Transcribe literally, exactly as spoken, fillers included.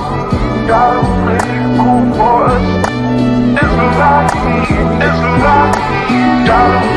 Gotta play it cool for us. It's a lot, it's a lot. Gotta